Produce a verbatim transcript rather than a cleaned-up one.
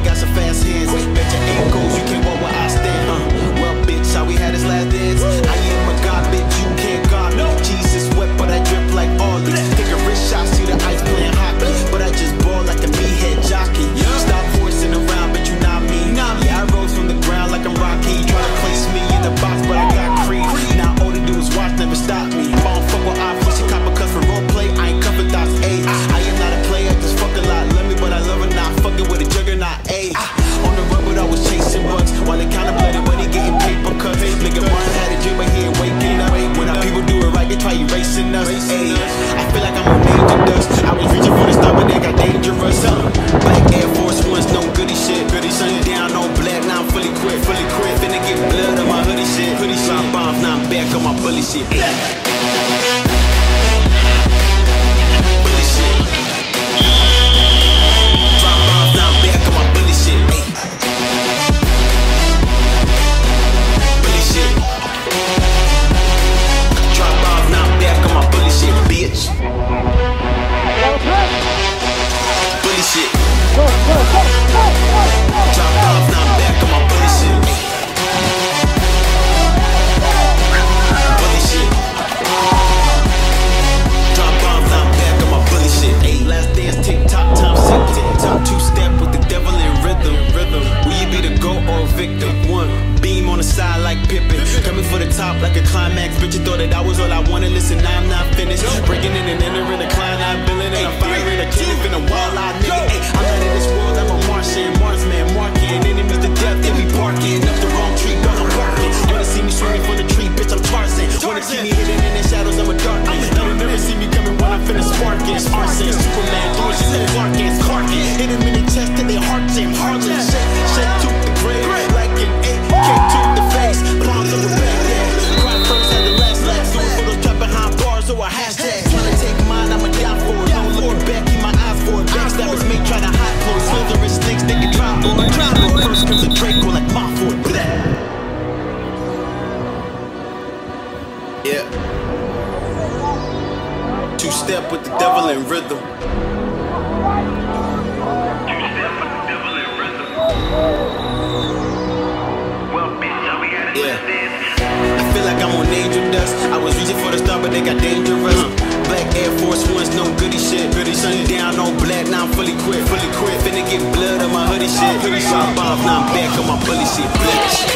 they got some fast hands. Bet your ankles, you can't walk where I stand. Uh, well, bitch, how we had this last dance? I am a god, bitch, you can't guard me. Jesus wet, but I drip like Ollie. Take a wrist shot, see the ice playing hockey, but I just ball like a meathead jockey. Stop horsing around, but you not me. Yeah, I rose from the ground like I'm Rocky. Try to place me in the box, but I got creed. Now all they do is watch, never stop me. I don't fuck with I push a cop a cuss for role play. I ain't covered thoughts, ayy. I am not a player, just fuck a lot. Love me, but I love her not. Fucking with a juggernaut, ayy. On the road, but I was chasing bucks while they contemplated when they getting paper cuts. Nigga Martin had a dream, but he ain't waking up. When our people do it right, they try erasing us. Ayy, I feel like I'm on major dust. I was reaching for the star, but they got dangerous. Black Air Force Ones, no goodie shit. Goodie sundown on black, now I'm fully quit, fully quit. Finna get blood on my hoodie shit. Hoodie shot bombs, now I'm back on my bully shit. Coming for the top like a climax. Bitch, you thought that I was all I wanted. Listen, now I'm not finished. Breaking in and entering the climb, I'm building and I'm firing a killing. Finna wall out, nigga. Ay, I'm out of this world, I'm a Martian. Marsman, marking enemies to death, they be barking. Up the wrong tree, girl, I'm barking. Wanna see me swinging from the tree, bitch, I'm Tarzan. Wanna see me hidden in the shadows, I'm a dark. You will never see me coming when I'm finna sparking. Arson, Superman, doing shit like Clark Kent, Clark Kent. Hit him in the chest till they heart jam. Harlem, shake, shake to the grave, like an A K to the face. Palms of the back, yeah. Cry first, had the last laugh. Do it for those trap behind bars or a hashtag. Tryna take mine, I'ma die for it. Don't look back, keep my eyes for it. Backstabbers make try to hide close. Slitherous snakes, they can try for it. First comes a Draco like my for it. Yeah. Two step with the devil in rhythm. Two step with the devil in rhythm. Well, bitch, how we had it. Yeah. I feel like I'm on angel dust. I was reaching for the star, but they got dangerous. Black Air Force Ones, no goodie shit. Goodie sundown on black, now I'm fully quit, fully quit. Finna get blood on my hoodie shit. Hoodie shot bombs, now I'm back on my bully shit. Bitch.